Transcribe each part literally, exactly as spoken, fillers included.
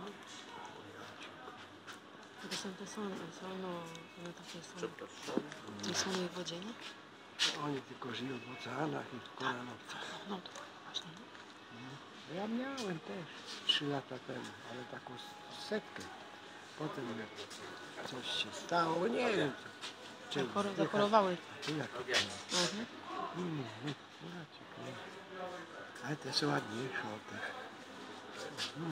To są te same, są no, one takie są. W tej samej wodzie, nie? Oni tylko żyją w oceanach i w koronowcach. No to właśnie. No. Ja miałem też trzy lata temu, ale taką setkę. Potem coś się stało, nie wiem co. Czy Zachor zachorowały. Tu jak to Mhm. mm, mm, ale te są ładniejsze od tych. Mm.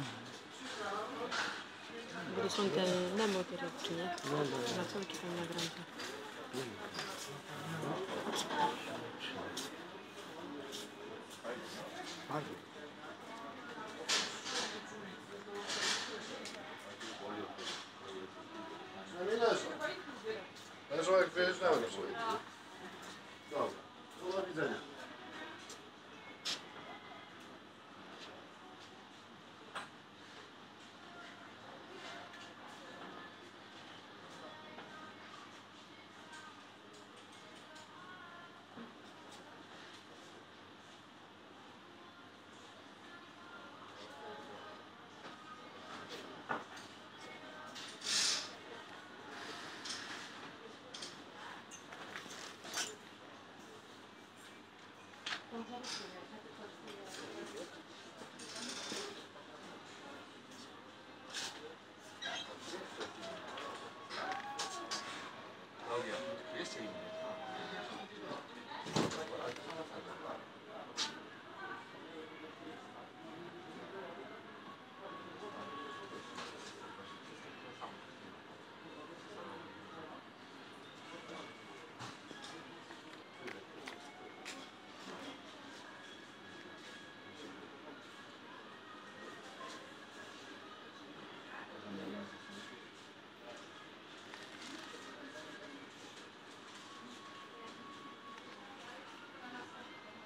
Bo to są te Nemo te rybki, nie? No, no, no. Lasolki tam na gruncie. Bardzo. No nie leżą. Leżą jak wyjeżdżały na przykład. Dobra, do widzenia. Mhm.